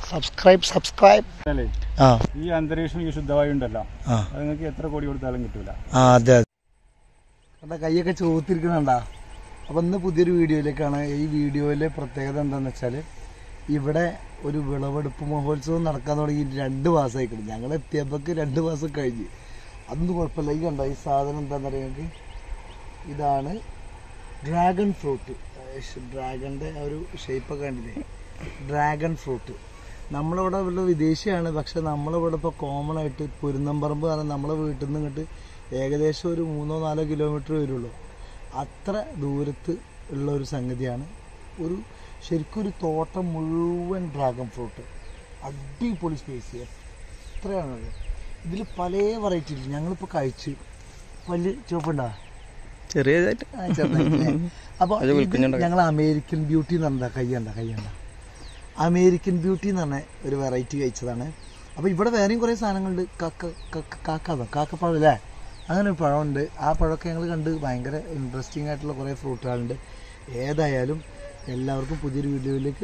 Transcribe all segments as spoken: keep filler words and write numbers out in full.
Subscribe subscribe അല്ലേ ആ ഈ അന്തരീക്ഷം ഈ ശുദ്ധവായു ഉണ്ടല്ലോ അത് നിങ്ങൾക്ക് എത്ര കോടി കൊടുത്താലും കിട്ടൂല. ആ അതെ അതെ കൈയൊക്കെ ചോത്തിരിക്കണണ്ടാ. അപ്പം ഇന്ന് പുതിയൊരു വീഡിയോയിലേക്കാണ്. ഈ വീഡിയോയിലെ പ്രത്യേകത എന്താണെന്ന് വെച്ചാൽ ഇവിടെ ഒരു വിളവെടുപ്പ് മഹോത്സവം നടക്കാൻ തുടങ്ങി രണ്ട് മാസമായിക്കണം. ഞങ്ങൾ എത്തിയപ്പോൾക്ക് രണ്ട് മാസം കഴിഞ്ഞ്. അതൊന്നും കുഴപ്പമില്ല. ഈ കണ്ടോ ഈ സാധനം എന്താണെന്ന് അറിയാമെങ്കിൽ ഇതാണ് ഡ്രാഗൺ ഫ്രൂട്ട്. ഡ്രാഗണിൻ്റെ ആ ഒരു ഷേപ്പൊക്കെ കണ്ടില്ലേ, ഡ്രാഗൺ ഫ്രൂട്ട്. നമ്മളിവിടെ ഉള്ള വിദേശിയാണ്, പക്ഷെ നമ്മളിവിടെ ഇപ്പോൾ കോമൺ ആയിട്ട് കുരുന്നമ്പറമ്പ് പറഞ്ഞാൽ നമ്മളെ വീട്ടിൽ നിന്ന് ഇങ്ങോട്ട് ഏകദേശം ഒരു മൂന്നോ നാലോ കിലോമീറ്റർ വരുള്ളൂ. അത്ര ദൂരത്ത് ഉള്ള ഒരു സംഗതിയാണ്. ഒരു ശരിക്കും ഒരു തോട്ടം മുഴുവൻ ഡ്രാഗൺ ഫ്രൂട്ട്. അടിപൊളി സ്പേസ്. എത്രയാണത്. ഇതിൽ പല വെറൈറ്റി ഉണ്ട്. ഞങ്ങളിപ്പോൾ കഴിച്ച് വലിയ ചുവപ്പുണ്ടാ ചെറിയതായിട്ട് ചെറുതായിട്ട്. അപ്പോൾ ഞങ്ങൾ അമേരിക്കൻ ബ്യൂട്ടി എന്ന് പറഞ്ഞാൽ കയ്യണ്ട കയ്യണ്ട അമേരിക്കൻ ബ്യൂട്ടി എന്ന് പറഞ്ഞ ഒരു വെറൈറ്റി കഴിച്ചതാണ്. അപ്പോൾ ഇവിടെ വേറെയും കുറേ സാധനങ്ങളുണ്ട്. കാക്ക കാക്കാതോ കാക്കപ്പഴം അല്ലേ, അങ്ങനെ ഒരു പഴമുണ്ട്. ആ പഴമൊക്കെ ഞങ്ങൾ കണ്ട് ഭയങ്കര ഇൻട്രസ്റ്റിംഗ് ആയിട്ടുള്ള കുറേ ഫ്രൂട്ടുകളുണ്ട്. ഏതായാലും എല്ലാവർക്കും പുതിയൊരു വീഡിയോയിലേക്ക്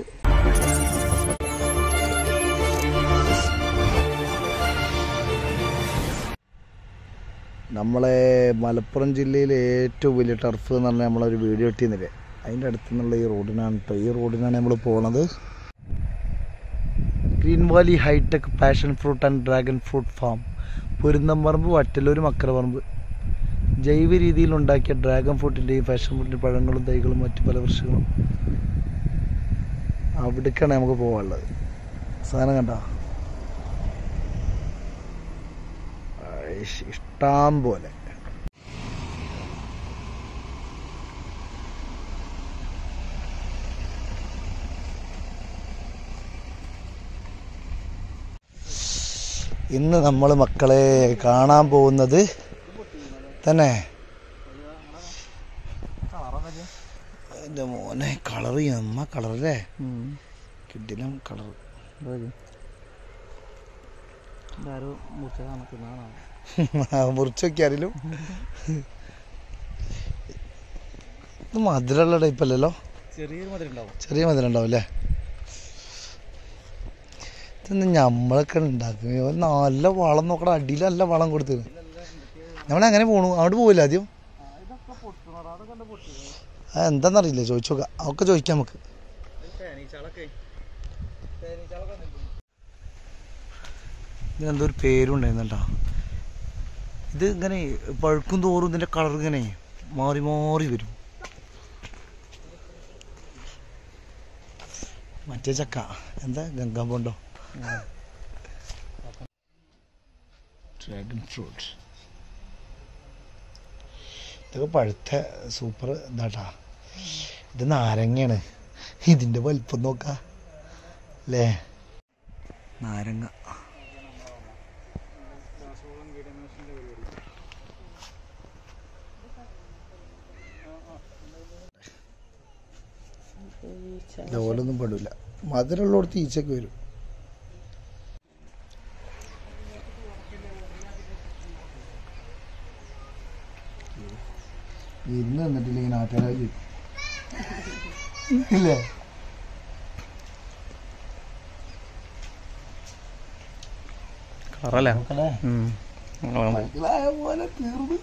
നമ്മളെ മലപ്പുറം ജില്ലയിലെ ഏറ്റവും വലിയ ടർഫ് എന്ന് പറഞ്ഞാൽ നമ്മളൊരു വീഡിയോ ഇട്ടിരുന്നില്ലേ, അതിൻ്റെ അടുത്ത് നിന്നുള്ള ഈ റോഡിനാണ് കേട്ടോ. ഈ റോഡിനാണ് നമ്മൾ പോണത്. Green valley hitech passion fruit and dragon fruit farm, Porunnamparamba, Vattaloor, Makkaraparamba. ജൈവ രീതിയിൽ ഉണ്ടാക്കിയ ഡ്രാഗൺ ഫ്രൂട്ടിൻ്റെയും പാഷൻ ഫ്രൂട്ടിൻ്റെ പഴങ്ങളും തൈകളും മറ്റു പല വൃക്ഷങ്ങളും അവിടേക്കാണ് നമുക്ക് പോകാനുള്ളത്. സാധനം കണ്ടോ, ഇഷ്ടം പോലെ. ഇന്ന് നമ്മൾ മക്കളെ കാണാൻ പോകുന്നത് തന്നെ എൻ്റെ മോനെ കളർ അമ്മ കളറല്ലേ, കിഡിലും കളർ. മുറിച്ചൊക്കെ ആരെങ്കിലും ഇത് മധുരമുള്ള ടൈപ്പല്ലല്ലോ, ചെറിയ മധുരം ഉണ്ടാവും അല്ലേ. ഇതൊന്നും നമ്മളൊക്കെ ഉണ്ടാക്കും. നല്ല വളം നോക്കണം, അടിയിൽ നല്ല വളം കൊടുത്തത്. നമ്മളെങ്ങനെ പോണു, അവിടെ പോവില്ല ആദ്യം. ആ എന്താന്നറിയില്ല, ചോദിച്ചു നോക്കാം. അവർക്ക് ചോദിക്കാം നമുക്ക്. ഇതിനെന്തോ ഒരു പേരുണ്ടായിരുന്നല്ലോ. ഇത് ഇങ്ങനെ പഴുക്കും തോറും ഇതിൻ്റെ കളർ ഇങ്ങനെ മാറി മാറി വരും. മറ്റേ ചക്ക എന്താ ഗംഗാമ്പുണ്ടോ, ഡ്രാഗൺ ഫ്രൂട്ട്. ഇതൊക്കെ പഴുത്ത സൂപ്പർ ഇതാട്ടാ. ഇത് നാരങ്ങയാണ്. ഇതിൻ്റെ വലിപ്പം നോക്കാം അല്ലേ, നാരങ്ങ. ഇതുപോലൊന്നും പെടില്ല. മധുരമുള്ളടത്ത് ഈച്ചൊക്കെ വരും. ഇന്ന് വന്നിട്ടില്ലെങ്കിൽ നാട്ടുകാരായി ഇല്ലേ. കളറല്ലേ പോലെ തീർന്നു.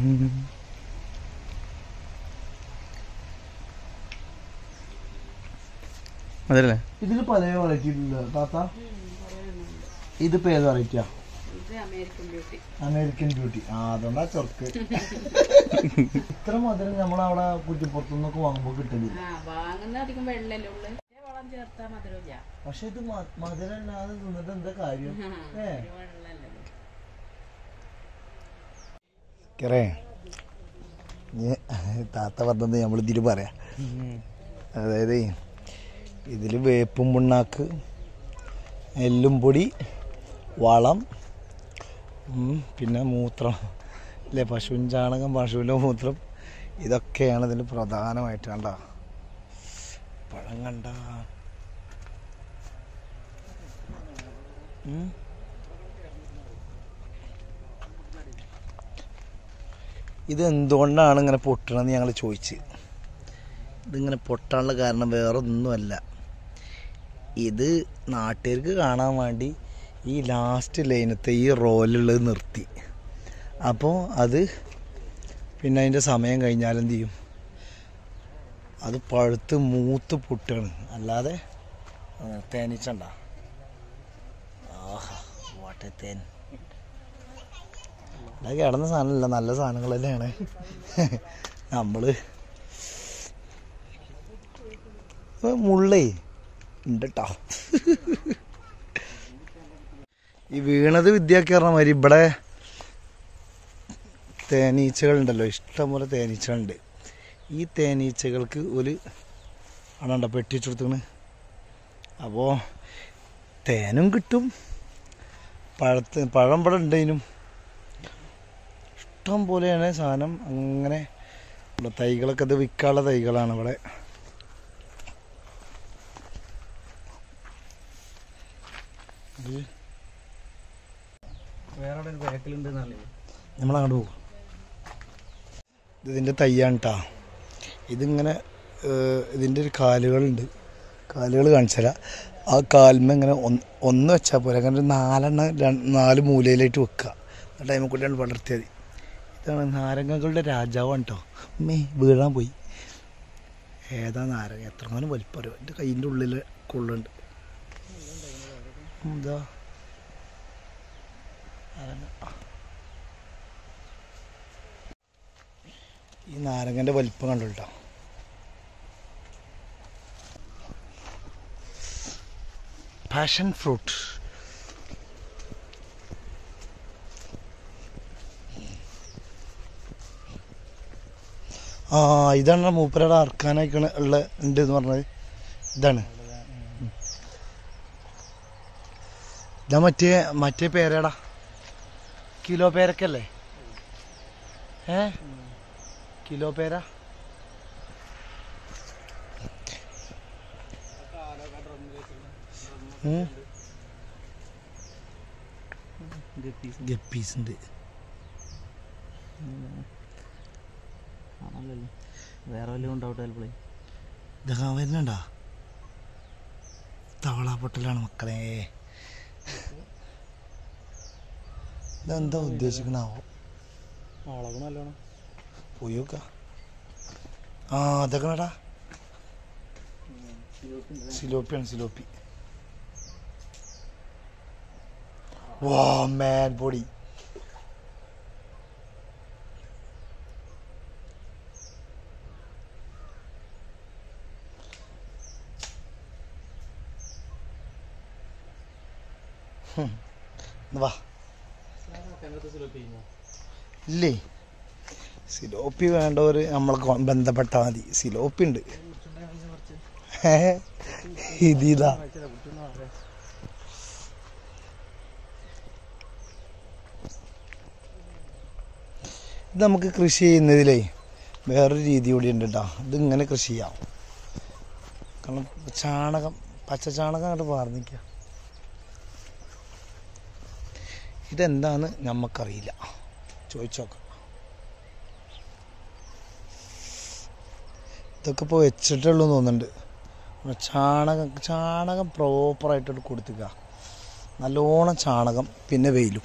അതല്ലേ ഇതിന് പല വെറൈറ്റി ഉണ്ട് താത്ത. ഇതിപ്പോ ഏത് വെറൈറ്റിയാ? American beauty. ആ അതുകൊണ്ടാ ചെറുക്ക്. ഇത്ര മധുരം നമ്മളവിടെ കുറ്റിപ്പുറത്തുനിന്നൊക്കെ വാങ്ങുമ്പോ കിട്ടുന്നില്ല. പക്ഷെ ഇത് മധുരം അല്ലാതെ തിന്നിട്ട് എന്താ കാര്യം? ഏറേ താത്ത പറഞ്ഞത് നമ്മൾ ഇതില് പറയാ. അതായത് ഇതിൽ വേപ്പും പിണ്ണാക്ക്, എല്ലും പൊടി, വളം, പിന്നെ മൂത്രം അല്ലേ, പശുവിൻ ചാണകം, പശുവിൻ്റെ മൂത്രം, ഇതൊക്കെയാണ് ഇതിൽ പ്രധാനമായിട്ട്. കണ്ട പഴം കണ്ട ഇത് എന്തുകൊണ്ടാണ് ഇങ്ങനെ പൊട്ടണമെന്ന് ഞങ്ങൾ ചോദിച്ച്. ഇതിങ്ങനെ പൊട്ടാനുള്ള കാരണം വേറെ ഒന്നുമല്ല. ഇത് നാട്ടുകാർക്ക് കാണാൻ വേണ്ടി ഈ ലാസ്റ്റ് ലൈനത്തെ ഈ റോലുള്ളത് നിർത്തി. അപ്പോൾ അത് പിന്നെ അതിൻ്റെ സമയം കഴിഞ്ഞാൽ എന്ത് ചെയ്യും, അത് പഴുത്ത് മൂത്ത് പൊട്ടുകയാണ്. അല്ലാതെ തേനീച്ചണ്ട. ആഹാ വാട്ടെ തേൻ. അത് കിടന്ന സാധനമല്ല, നല്ല സാധനങ്ങൾ തന്നെയാണ്. നമ്മൾ മുള്ളേ ഉണ്ട് കേട്ടോ. ഈ വീണത് വിദ്യക്ക് പറഞ്ഞ മാതിരി ഇവിടെ തേനീച്ചകളുണ്ടല്ലോ, ഇഷ്ടംപോലെ തേനീച്ചകളുണ്ട്. ഈ തേനീച്ചകൾക്ക് ഒരു ആണണ്ട പെട്ടിച്ചു കൊടുത്തണ്. അപ്പോൾ തേനും കിട്ടും, പഴത്ത് പഴം ഇവിടെ ഉണ്ടതിനും ഇഷ്ടം പോലെയാണ് സാധനം. അങ്ങനെ ഇവിടെ തൈകളൊക്കെ ഇത് വിൽക്കാനുള്ള തൈകളാണ് ഇവിടെ. നമ്മളങ്ങോട്ട് പോകും. ഇതിൻ്റെ തയ്യാണ് കേട്ടോ. ഇതിങ്ങനെ ഇതിൻ്റെ ഒരു കാലുകളുണ്ട്, കാലുകൾ കാണിച്ചു തരാം. ആ കാൽമ ഇങ്ങനെ ഒന്ന് ഒന്ന് വെച്ചാൽ പോലെ അങ്ങനെ ഒരു നാലെണ്ണം നാല് മൂലയിലായിട്ട് വെക്കുക. ആ ടൈമിൽ കൂട്ടിയാണ് വളർത്തിയത്. ഇതാണ് നാരങ്ങകളുടെ രാജാവാണ് കേട്ടോ. മേ വീഴാൻ പോയി. ഏതാ നാരങ്ങ, എത്രങ്ങാനും വലിപ്പം അറിയോ. എൻ്റെ കയ്യിൻ്റെ ഉള്ളിൽ കൊള്ളുണ്ട്. എന്താ ഈ നാരങ്ങൻ്റെ വലിപ്പം കണ്ടു കേട്ടോ. Passion fruit. ആ ഇതാണ് മൂപ്പരയുടെ അറക്കാനായിക്കണ ഉള്ള ഉണ്ട് എന്ന് പറഞ്ഞത്. ഇതാണ് ഇതാ മറ്റേ മറ്റേ പേരടാ, കിലോ പേരക്കല്ലേ? ഏ കിലോ പേര. ഗപ്പീസ് ഉണ്ട്. വേറെ വല്ലതും ഉണ്ടാവട്ടെ ചിലപ്പോഴേ. ഇതൊക്കെ വരുന്നുണ്ടാ. തവള പൊട്ടലാണ് മക്കളെ. ഇതെന്താ ഉദ്ദേശിക്കണാവോ? പോയി നോക്ക. ആ അതൊക്കെ വേടാ, സിലോപ്പിയാണ് സിലോപ്പി. വാ മാൻ പൊടി. വാ ഇല്ലേ, സിലോപ്പി വേണ്ടവർ നമ്മളെ ബന്ധപ്പെട്ടാൽ മതി. സിലോപ്പി ഉണ്ട്. ഇതാ ഇത് നമുക്ക് കൃഷി ചെയ്യുന്നതിലേ വേറൊരു രീതി കൂടി ഉണ്ട് കേട്ടോ. ഇതിങ്ങനെ കൃഷി ചെയ്യാം. കാരണം ചാണകം, പച്ച ചാണകം അങ്ങോട്ട് വാർന്നിക്കുക. ഇതെന്താന്ന് നമുക്കറിയില്ല, ചോദിച്ചോക്കാം. ഇതൊക്കെ ഇപ്പോൾ വെച്ചിട്ടുള്ളൂ തോന്നുന്നുണ്ട്. ചാണകം ചാണകം പ്രോപ്പറായിട്ടോട്ട് കൊടുത്തുക. നല്ലോണം ചാണകം, പിന്നെ വെയിലും.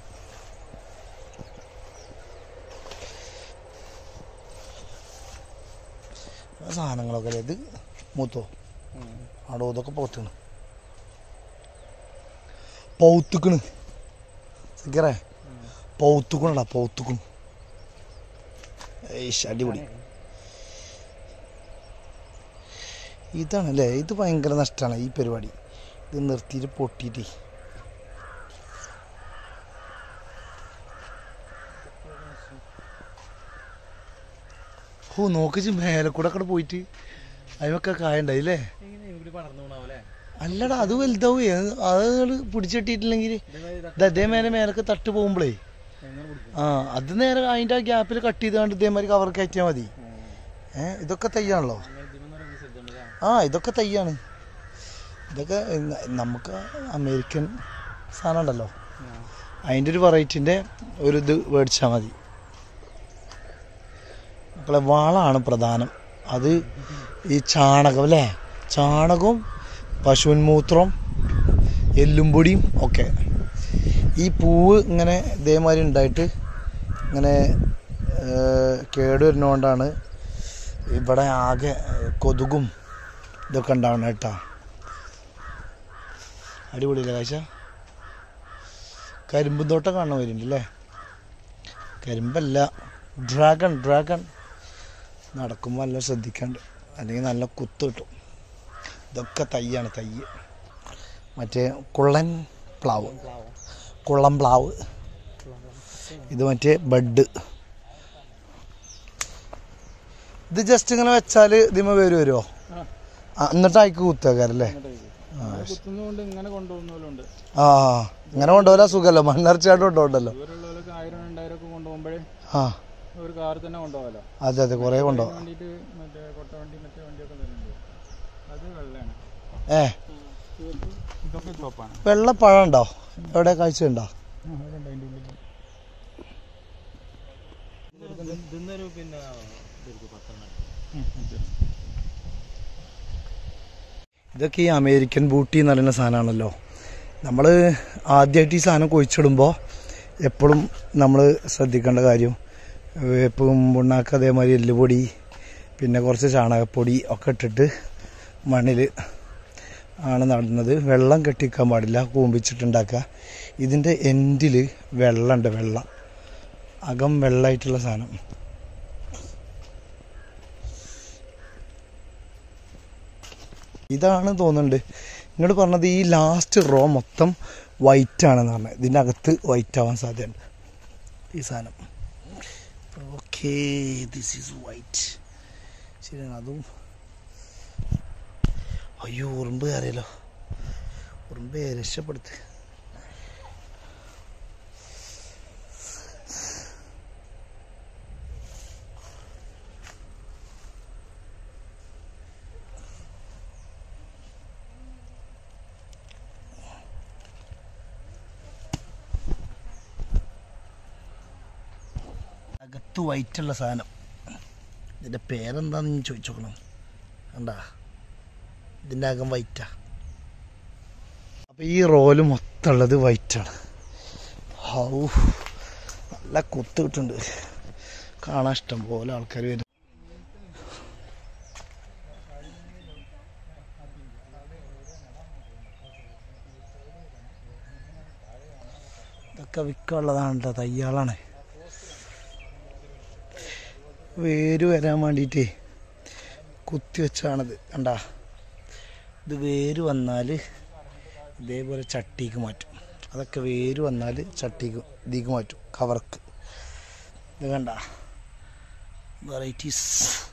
സാധനങ്ങളൊക്കെ അല്ലേ. ഇത് മൂത്തോ ആടോ, ഇതൊക്കെ പൗത്തുക്കണ് പൗത്തുക്കണ് സിക്കറേ പൗത്തുക്കണടാ, പൗത്തുക്കണ്. ഏയ് അടിപൊളി. ഇതാണല്ലേ, ഇത് ഭയങ്കര നഷ്ടമാണ് ഈ പരിപാടി. ഇത് നിർത്തിയിട്ട് പൊട്ടിയിട്ട് ഓ നോക്കിച്ച് മേലെ കൂടെ ഒക്കെ പോയിട്ട് അതിനൊക്കെ കായുണ്ടായില്ലേ. അല്ലടാ അത് വലുതാവേ, അത് പിടിച്ചിട്ടിട്ടില്ലെങ്കിൽ ഇതേമാതിരി മേലൊക്കെ തട്ട് പോകുമ്പോഴേ ആ അത് നേരെ അതിൻ്റെ ആ ഗ്യാപ്പിൽ കട്ട് ചെയ്താണ്ട് ഇതേമാതിരി കവർ കയറ്റിയാൽ മതി. ഏഹ് ഇതൊക്കെ തയ്യാണല്ലോ. ആ ഇതൊക്കെ തയ്യാണ്. ഇതൊക്കെ നമുക്ക് അമേരിക്കൻ സാധനം ഉണ്ടല്ലോ, അതിൻ്റെ ഒരു വെറൈറ്റിൻ്റെ ഒരു ഇത് മേടിച്ചാൽ മതി. മക്കളെ വളമാണ് പ്രധാനം. അത് ഈ ചാണകം അല്ലേ, ചാണകവും പശുവിൻ മൂത്രം, എല്ലും പൊടിയും ഒക്കെ. ഈ പൂവ് ഇങ്ങനെ ഇതേമാതിരി ഉണ്ടായിട്ട് ഇങ്ങനെ കേട് വരുന്നതുകൊണ്ടാണ് ഇവിടെ ആകെ കൊതുകും ഇതൊക്കെ ഉണ്ടാവണം കേട്ടോ. അടിപൊളിയല്ലേ കാഴ്ച? കരിമ്പ് തോട്ടം കാണാൻ വരുന്നുണ്ട് അല്ലേ? കരിമ്പല്ല, ഡ്രാഗൺ ഡ്രാഗൺ നടക്കുമ്പോൾ നല്ല ശ്രദ്ധിക്കാണ്ട്, അല്ലെങ്കിൽ നല്ല കുത്ത് കിട്ടും. ഇതൊക്കെ തയ്യാണ്, തൈ. മറ്റേ കുള്ളൻ പ്ലാവ്, കുള്ളം പ്ലാവ്. ഇത് മറ്റേ ബഡ്. ഇത് ജസ്റ്റ് ഇങ്ങനെ വെച്ചാൽ ഇതിമ പേര് വരുമോ? എന്നിട്ട് അയക്ക് കുത്തേക്കാരല്ലേ? ആ ഇങ്ങനെ കൊണ്ടുപോകാൻ സുഖമല്ലോ, മണ്ണർച്ചയായിട്ട് കൊണ്ടുപോകണ്ടല്ലോ. ആ അതെ അതെ കുറേ കൊണ്ടുപോകാം. ഏ വെള്ള പഴം ഉണ്ടോ? എവിടെ കാഴ്ച ഉണ്ടോ? ഇതൊക്കെ ഈ അമേരിക്കൻ ബൂട്ടി എന്ന് പറയുന്ന സാധനമാണല്ലോ. നമ്മൾ ആദ്യമായിട്ട് ഈ സാധനം കുഴിച്ചിടുമ്പോൾ എപ്പോഴും നമ്മൾ ശ്രദ്ധിക്കേണ്ട കാര്യം, വേപ്പും പുണ്ണാക്ക് അതേമാതിരി എല്ലുപൊടി പിന്നെ കുറച്ച് ചാണകപ്പൊടി ഒക്കെ ഇട്ടിട്ട് മണ്ണിൽ ആണ് നടുന്നത്. വെള്ളം കെട്ടിക്കാൻ പാടില്ല, കൂമ്പിച്ചിട്ടുണ്ടാക്കുക. ഇതിൻ്റെ എൻഡിൽ വെള്ളമുണ്ട്, വെള്ളം അകം വെള്ളമായിട്ടുള്ള സാധനം. ഇതാണ് തോന്നുന്നുണ്ട് ഇങ്ങോട്ട് പറഞ്ഞത്. ഈ ലാസ്റ്റ് റോ മൊത്തം വൈറ്റ് ആണെന്ന് പറഞ്ഞത്. ഇതിൻ്റെ അകത്ത് വൈറ്റ് ആവാൻ സാധ്യതയുണ്ട് ഈ സാധനം. Okay, this is white. ശരിയാണ്. അതും അയ്യോ ഉറുമ്പ് കയറിയല്ലോ, ഉറുമ്പ് രക്ഷപ്പെടുത്ത്. അകത്ത് വൈറ്റുള്ള സാധനം. ഇതിൻ്റെ പേരെന്താണെന്ന് ചോദിച്ചു നോക്കണം. കണ്ടാ, ഇതിൻ്റെ അകം വൈറ്റാ. അപ്പം ഈ റോല് മൊത്തം ഉള്ളത് വൈറ്റാണ്. ഹൗ നല്ല കുത്ത് കിട്ടുന്നുണ്ട്, കാണാൻ ഇഷ്ടം പോലെ ആൾക്കാർ വരും. ഇതൊക്കെ വിൽക്കാനുള്ളതാണ് കേട്ടോ, തയ്യാളാണ്. വേര് വരാൻ വേണ്ടിയിട്ടേ കുത്തി വെച്ചാണിത്. കണ്ടാ, ഇത് വേര് വന്നാൽ ഇതേപോലെ ചട്ടിക്ക് മാറ്റും. അതൊക്കെ വേര് വന്നാൽ ചട്ടിക്ക് ഇതിക്ക് മാറ്റും, കവർക്ക്. ഇത് കണ്ട വെറൈറ്റീസ്.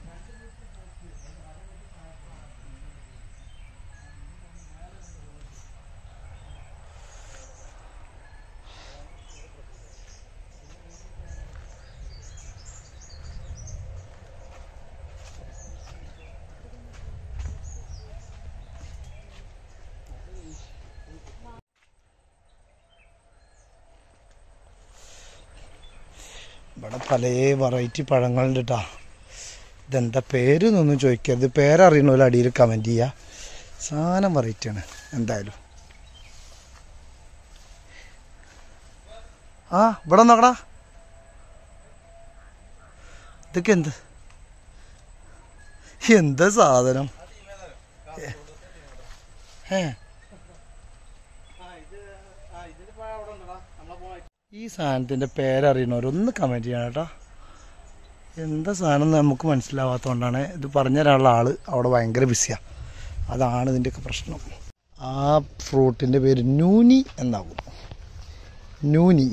ഇവിടെ പല വെറൈറ്റി പഴങ്ങളുണ്ട് കേട്ടോ. ഇതെന്താ പേര് എന്നൊന്നും ചോദിക്കരുത്, പേരറിയണമല്ലോ അടിയിൽ കമൻറ്റ് ചെയ്യുക. സാധനം വെറൈറ്റിയാണ് എന്തായാലും. ആ ഇവിടെ നോക്കടാ, ഇതൊക്കെ എന്ത് എന്താ സാധനം? ഏ ഈ സാധനത്തിൻ്റെ പേരറിയണവരൊന്ന് കമൻറ്റ് ചെയ്യണം കേട്ടോ. എന്താ സാധനം നമുക്ക് മനസ്സിലാവാത്തതുകൊണ്ടാണ്. ഇത് പറഞ്ഞു തരാനുള്ള ആൾ അവിടെ ഭയങ്കര ബിസിയാണ്, അതാണ് ഇതിൻ്റെയൊക്കെ പ്രശ്നം. ആ ഫ്രൂട്ടിൻ്റെ പേര് നൂനി എന്നാകും, നൂനി.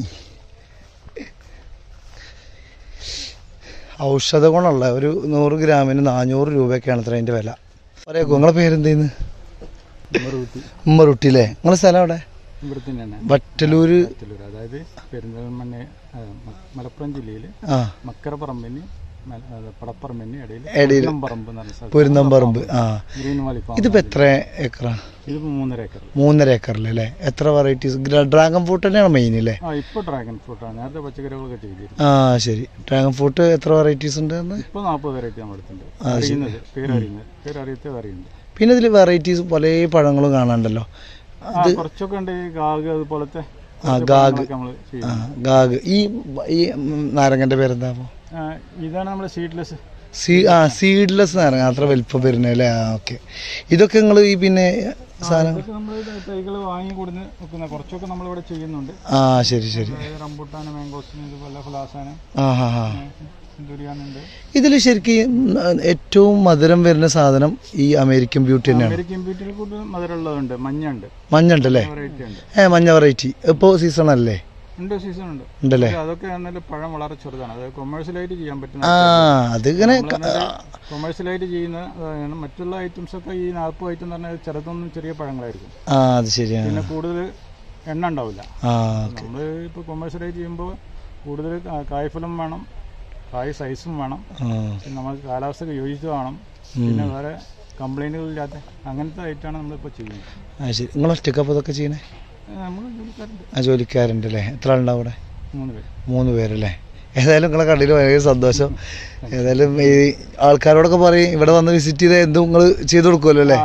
ഔഷധ ഗുണമുള്ള ഒരു നൂറ് ഗ്രാമിന് നാനൂറ് രൂപയൊക്കെയാണ് അത്ര അതിൻ്റെ വില. പറയേക്കോ നിങ്ങളെ പേരെന്തേന്ന്? ഉമ്മറുട്ടി അല്ലേ? നിങ്ങളെ സ്ഥലം എവിടെ? വറ്റലൂര്, അതായത് പെരിന്തൽമണ്ണ മലപ്പുറം ജില്ലയിൽ മക്കരപ്പറമ്പിന് പടപ്പറമ്പിന് ഇടയിൽ പൊരുന്നമ്പറമ്പ്. ആ ഇതിപ്പോ എത്ര ഏക്കറാ? ഇത് മൂന്നര ഏക്കർ. മൂന്നര ഏക്കറിലല്ലേ? എത്ര വെറൈറ്റീസ്? ഡ്രാഗൺ ഫ്രൂട്ട് തന്നെയാണ് മെയിൻ അല്ലേ? ഇപ്പൊ ഡ്രാഗൺ ഫ്രൂട്ടാണ്, നേരത്തെ പച്ചക്കറികളൊക്കെ ചെയ്തിരുന്നു. ആ ശരി. ഡ്രാഗൺ ഫ്രൂട്ട് എത്ര വെറൈറ്റീസ് ഉണ്ട്? ഇപ്പൊ നാൽപ്പത് വെറൈറ്റി നമ്മൾ എടുത്തിട്ടുണ്ട്. അറിയുന്നത് പേരറിയുന്നത് പേരറിയത്തെ അറിയുന്നത് പിന്നെ ഇതിൽ വെറൈറ്റീസ് പല പഴങ്ങളും കാണാനുണ്ടല്ലോ. ആ, കുറച്ചൊക്കെ ഉണ്ട് ഈ ഗാഗ് അതുപോലത്തെ. ആ ഗാഗ് ആ ഗാഗ് ഈ ഈ നാരങ്ങൻ്റെ പേരെന്താ? ഇതാണ് നമ്മുടെ സീഡ്ലെസ്. സീ ആ സീഡ്ലെസ് നാരങ്ങ, അത്ര വലിപ്പം വരുന്നത് അല്ലേ? ആ ഓക്കെ. ഇതൊക്കെ നിങ്ങൾ ഈ പിന്നെ സാധനം നമ്മൾ തൈകൾ വാങ്ങി കൊടുന്ന് വെക്കുന്ന കുറച്ചൊക്കെ നമ്മളിവിടെ ചെയ്യുന്നുണ്ട്. ആ ശരി ശരി. റംബുട്ടാൻ, മാംഗോസിന്, ഇതുപോലെ ഫലാസാന്, ആ ഹാ ഹാ. ദുരിയാനുണ്ട്. ഇതിൽ ശരിക്കും ഏറ്റവും മധുരം വരുന്ന സാധനം ഈ അമേരിക്കൻ ബ്യൂട്ടി തന്നെയാണ്. അമേരിക്കൻ ബ്യൂട്ടിയിൽ കൂടുതൽ മധുരമുള്ളതുണ്ട്. മഞ്ഞുണ്ട്. മഞ്ഞുണ്ട് അല്ലേ? വെറൈറ്റി ഉണ്ട്. ഏ മഞ്ഞ വെറൈറ്റി ഇപ്പോൾ സീസൺ അല്ലേ? ഉണ്ട്, സീസൺ ഉണ്ട്. ഉണ്ടല്ലേ? അതൊക്കെ എന്നാലും പഴം വളരെ ചെറുതാണ്. അത് കൊമേഴ്സ്യലായിട്ട് ചെയ്യാൻ പറ്റുന്ന. ആ അതിങ്ങനെ കൊമേഴ്സ്യലായിട്ട് ചെയ്യുന്ന മറ്റുള്ള ഐറ്റംസ് ഒക്കെ ഈ നാൽപ്പത് ഐറ്റം എന്ന് പറഞ്ഞാൽ ചെറുതൊന്നും ചെറിയ പഴങ്ങളായിരിക്കും. ആ അത് ശരിയാണ്. പിന്നെ കൂടുതൽ എണ്ണ ഉണ്ടാവില്ല. ആ നമ്മൾ ഇപ്പോൾ കൊമേഴ്സ്യലായിട്ട് ചെയ്യുമ്പോൾ കൂടുതൽ കായ്ഫലം വേണം, കായ് സൈസും വേണം, പിന്നെ നമുക്ക് കാലാവസ്ഥക്ക് യോജിച്ച് വേണം, പിന്നെ വേറെ കംപ്ലൈൻറ്റുകളില്ലാത്ത അങ്ങനത്തെ ഐറ്റമാണ് നമ്മളിപ്പോൾ ചെയ്യുന്നത്. ആ ശരി. നിങ്ങൾ ഒറ്റക്കപ്പോൾ ഇതൊക്കെ ചെയ്യണേ? നമ്മൾ ജോലിക്കാരുണ്ട്. ആ ജോലിക്കാരുണ്ട് അല്ലേ? എത്ര ആളുണ്ടാവും അവിടെ? മൂന്ന് പേര്. മൂന്ന് പേരല്ലേ? ഏതായാലും നിങ്ങളെ കടയിൽ ഭയങ്കര സന്തോഷം. ഏതായാലും ഈ ആൾക്കാരോടൊക്കെ പറയും ഇവിടെ വന്ന് വിസിറ്റ് ചെയ്ത് എന്തും നിങ്ങൾ ചെയ്തു കൊടുക്കുമല്ലോ അല്ലേ?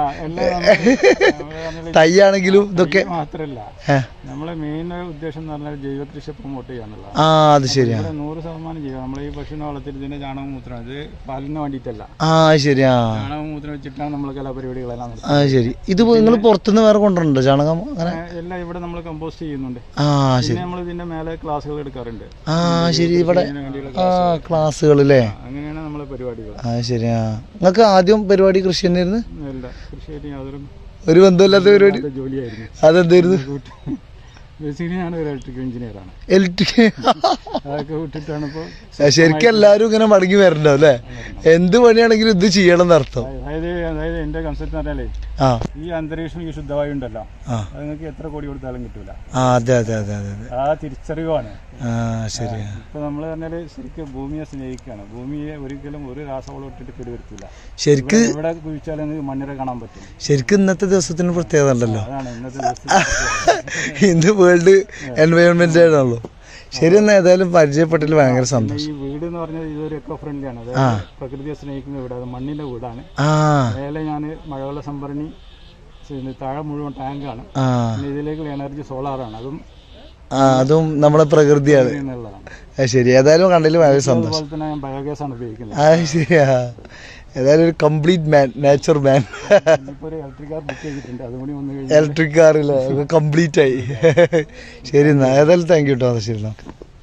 തൈ ആണെങ്കിലും ഇതൊക്കെ മാത്രമല്ല, നമ്മളെ മെയിൻ ഉദ്ദേശം എന്ന് പറഞ്ഞാൽ ജൈവ കൃഷി പ്രൊമോട്ട് ചെയ്യാന്നുള്ളത്. ആ അത് ശരിയാണ്. നൂറ് ശതമാനം ചെയ്യുക. നമ്മൾ ഈ പശുവിനെ വളർത്തിട്ട് ഇതിന്റെ ചാണകം മൂത്രം, ഇത് പാലിന് വേണ്ടിയിട്ടല്ല. ആ ശരിയാ. ചാണകം മൂത്രം വെച്ചിട്ടാണ് നമ്മൾ കലാ പരിപാടികളെല്ലാം. ആ ശരി. ഇത് നിങ്ങൾ പുറത്തുനിന്ന് വേറെ കൊണ്ടുവരുന്നുണ്ടോ ചാണകം? അങ്ങനെ എല്ലാം ഇവിടെ നമ്മൾ കമ്പോസ്റ്റ് ചെയ്യുന്നുണ്ട്. ആ ശരി. നമ്മൾ ഇതിന്റെ മേലെ ക്ലാസ്സുകൾ എടുക്കാറുണ്ട്. ആ ശരി. ഇവിടെ ആ ക്ലാസ്സുകൾ അല്ലേ? അങ്ങനെയാണ് നമ്മളെ പരിപാടികൾ. ആ ശരിയാ. നിങ്ങൾക്ക് ആദ്യം പരിപാടി കൃഷി തന്നെയായിരുന്നു? കൃഷിയായിട്ട് യാതൊരു ഒരു ബന്ധമില്ലാത്ത പരിപാടി ജോലിയായിരുന്നു. അതെന്തായിരുന്നു? ബേസിക്കലി ഞാൻ ഒരു ഇലക്ട്രിക്കൽ എഞ്ചിനീയറാണ്. ഇലക്ട്രിക് അതൊക്കെ വിട്ടിട്ടാണ് ഇപ്പോൾ. ശരിക്കും എല്ലാവരും ഇങ്ങനെ മടങ്ങി വരണ്ടോ അല്ലേ? എന്ത് പണിയാണെങ്കിലും ഇത് ചെയ്യണം എന്നർത്ഥം. അതായത് അതായത് എന്റെ കൺസെപ്റ്റ് എന്ന് പറഞ്ഞാലേ, ആ ഈ അന്തരീക്ഷം ഈ ശുദ്ധവായു ഉണ്ടല്ലോ, അത് നിങ്ങൾക്ക് എത്ര കോടി കൊടുത്താലും കിട്ടൂല. ആ അതെ അതെ അതെ അതെ അതെ. ആ തിരിച്ചറിവാണ്. ആ ശരിയാ. ഇപ്പൊ നമ്മള് പറഞ്ഞാല് ശരിക്കും ഭൂമിയെ സ്നേഹിക്കുകയാണ്. ഭൂമിയെ ഒരിക്കലും ഒരു രാസവളം ഇട്ടിട്ട് കേടുവരുത്തില്ല. ശരിക്ക് എവിടെ കുഴിച്ചാലും നിങ്ങൾക്ക് മണ്ണിര കാണാൻ പറ്റും. ശരിക്കും ഇന്നത്തെ ദിവസത്തിന് പ്രത്യേകത ഉണ്ടല്ലോ. അതാണ് ഇന്നത്തെ ദിവസം. ഇന്ന് വേൾഡ് എൻവയോൺമെന്റ് ആണല്ലോ. ശരി. എന്നാ ഏതായാലും പരിചയപ്പെട്ടിൽ ഭയങ്കര സന്തോഷം. ഈ വീട് എന്ന് പറഞ്ഞാൽ ഇതൊരു എക്കോ ഫ്രണ്ട്ലി ആണ്. അതായത് പ്രകൃതിയെ സ്നേഹിക്കുന്ന വീട്. അത് മണ്ണിന്റെ വീടാണ്. മേലെ ഞാൻ മഴവെള്ള സംഭരണി, താഴെ മുഴുവൻ ടാങ്കാണ്. പിന്നെ ഇതിലേക്കുള്ള എനർജി സോളാറാണ്. അതും ആ അതും നമ്മുടെ പ്രകൃതിയാണ്. ശരി. ഏതായാലും കണ്ടതിൽ ഭയങ്കര സന്തോഷം. അതുപോലെ തന്നെ ഞാൻ ബയോഗ്യാസ് ആണ് ഉപയോഗിക്കുന്നത്. ആ ശരിയാ. ഏതായാലും ഒരു complete man, nature man. Electric car book ചെയ്തിട്ടുണ്ട്. അതും കൂടി വന്നു കഴിഞ്ഞാൽ ഇലക്ട്രിക് കാറില്ല, കംപ്ലീറ്റ് ആയി. ശരി എന്നാ ഏതായാലും താങ്ക് യു കേട്ടോ. ശരി നമുക്ക്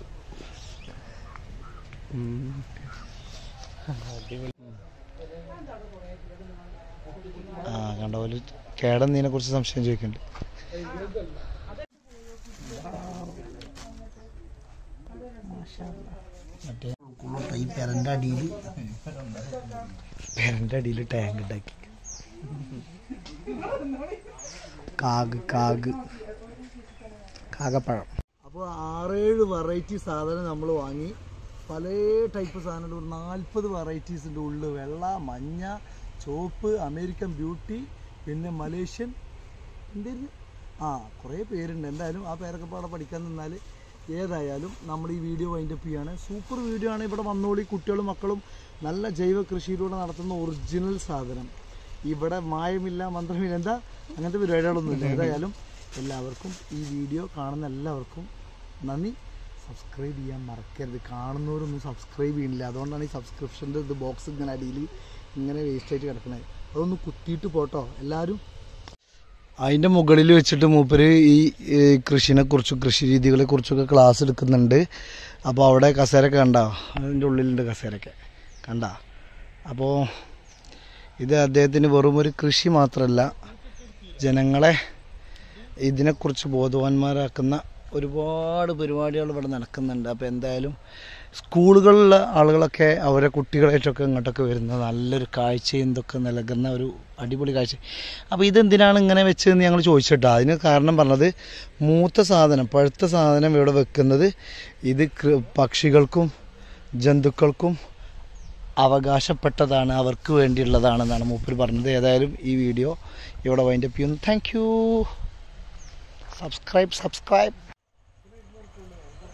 ആ കണ്ട പോലെ കേടന്നതിനെ കുറിച്ച് സംശയം ചോദിക്കുന്നുണ്ട്. മറ്റേ ഈ പെരൻ്റെ അടിയിൽ പെരൻ്റെ അടിയിൽ ടാങ്ക് ഉണ്ടാക്കി. കാഗ് കാഗ് കാകപ്പഴം. അപ്പോൾ ആറേഴ് വെറൈറ്റി സാധനം നമ്മൾ വാങ്ങി. പല ടൈപ്പ് സാധനങ്ങൾ, ഒരു നാൽപ്പത് വെറൈറ്റീസിൻ്റെ ഉള്ളിൽ വെള്ള, മഞ്ഞ, ചുവപ്പ്, അമേരിക്കൻ ബ്യൂട്ടി, പിന്നെ മലേഷ്യൻ, എന്തായിരുന്നു ആ കുറേ പേരുണ്ട്. എന്തായാലും ആ പേരൊക്കെ പാടെ പഠിക്കാൻ നിന്നാൽ ഏതായാലും നമ്മൾ ഈ വീഡിയോ വൈൻഡപ്പ് ചെയ്യാണ്. സൂപ്പർ വീഡിയോ ആണ്. ഇവിടെ വന്നോളി കുട്ടികളും മക്കളും. നല്ല ജൈവ കൃഷിയിലൂടെ നടത്തുന്ന ഒറിജിനൽ സാധനം. ഇവിടെ മായമില്ല, മന്ത്രമില്ല, എന്താ അങ്ങനത്തെ പരിപാടികളൊന്നുമില്ല. ഏതായാലും എല്ലാവർക്കും ഈ വീഡിയോ കാണുന്ന എല്ലാവർക്കും നന്ദി. സബ്സ്ക്രൈബ് ചെയ്യാൻ മറക്കരുത്. കാണുന്നവരൊന്നും സബ്സ്ക്രൈബ് ചെയ്യുന്നില്ല. അതുകൊണ്ടാണ് ഈ സബ്സ്ക്രിപ്ഷൻ്റെ ഇത് ബോക്സ് ഇങ്ങനെ അടിയിൽ ഇങ്ങനെ വേസ്റ്റായിട്ട് കിടക്കുന്നത്. അതൊന്ന് കുത്തിയിട്ട് പോട്ടോ എല്ലാവരും. അതിൻ്റെ മുകളിൽ വെച്ചിട്ട് മൂപ്പര് ഈ കൃഷിനെക്കുറിച്ചും കൃഷി രീതികളെക്കുറിച്ചൊക്കെ ക്ലാസ് എടുക്കുന്നുണ്ട്. അപ്പോൾ അവിടെ കസേരയൊക്കെ കണ്ടോ? അതിൻ്റെ ഉള്ളിലുണ്ട് കസേരയൊക്കെ കണ്ട. അപ്പോൾ ഇത് അദ്ദേഹത്തിന് വെറും ഒരു കൃഷി മാത്രമല്ല, ജനങ്ങളെ ഇതിനെക്കുറിച്ച് ബോധവാന്മാരാക്കുന്ന ഒരുപാട് പരിപാടികൾ ഇവിടെ നടക്കുന്നുണ്ട്. അപ്പോൾ എന്തായാലും സ്കൂളുകളിലെ ആളുകളൊക്കെ അവരെ കുട്ടികളായിട്ടൊക്കെ ഇങ്ങോട്ടൊക്കെ വരുന്ന നല്ലൊരു കാഴ്ചയും ഇതൊക്കെ നൽകുന്ന ഒരു അടിപൊളി കാഴ്ച. അപ്പോൾ ഇതെന്തിനാണ് ഇങ്ങനെ വെച്ചതെന്ന് ഞങ്ങൾ ചോദിച്ചിട്ടോ. അതിന് കാരണം പറഞ്ഞത് മൂത്ത സാധനം, പഴുത്ത സാധനം ഇവിടെ വെക്കുന്നത് ഇത് പക്ഷികൾക്കും ജന്തുക്കൾക്കും അവകാശപ്പെട്ടതാണ്, അവർക്ക് വേണ്ടിയുള്ളതാണെന്നാണ് മൂപ്പർ പറഞ്ഞത്. ഏതായാലും ഈ വീഡിയോ ഇവിടെ വൈൻഡപ്പ് ചെയ്യുന്നു. Thank you. സബ്സ്ക്രൈബ് സബ്സ്ക്രൈബ്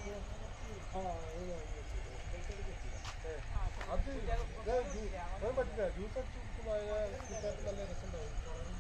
അത് ജ്യൂസ് അടിച്ച് നല്ല രസമുണ്ടാവും